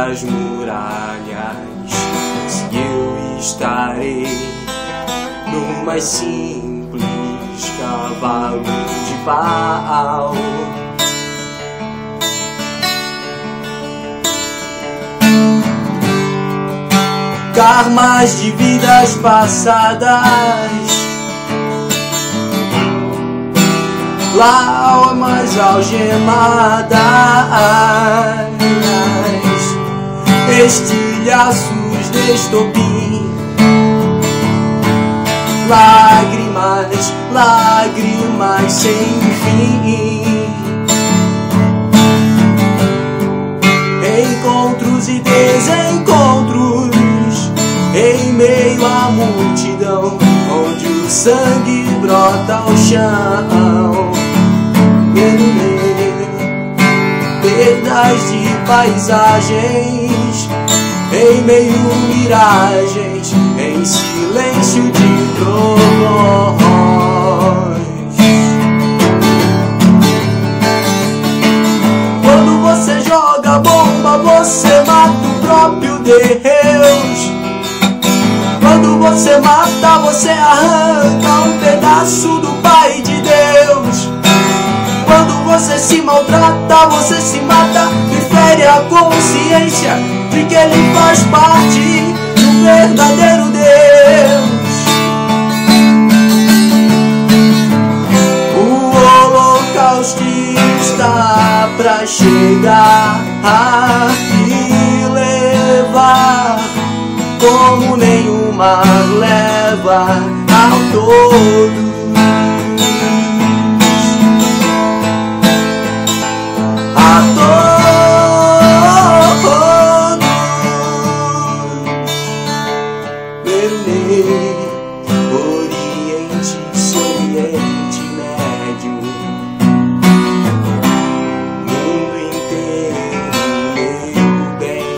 tantas muralhas, se eu estarei no mais simples cavalo de pau. Karmas de vidas passadas, almas algemadas, estilhaços de estopim, lágrimas, lágrimas sem fim, encontros e desencontros em meio à multidão, onde o sangue brota ao chão. Perdas de paisagens, em meio miragens, em silêncio de trovões. Quando você joga bomba, você mata o próprio Deus. Quando você mata, você arranca um pedaço do Pai de Deus. Quando você se maltrata, você se mata e fere a consciência de que Ele faz parte do verdadeiro Deus. O holocausto está pra chegar e levar como nenhuma leva ao todo. Oriente, Oriente Médio, mundo inteiro, meu bem.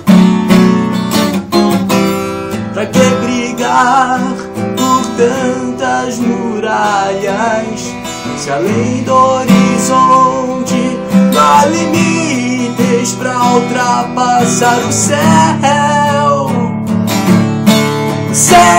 Pra que brigar por tantas muralhas, se além do horizonte não há limites pra ultrapassar o céu? O céu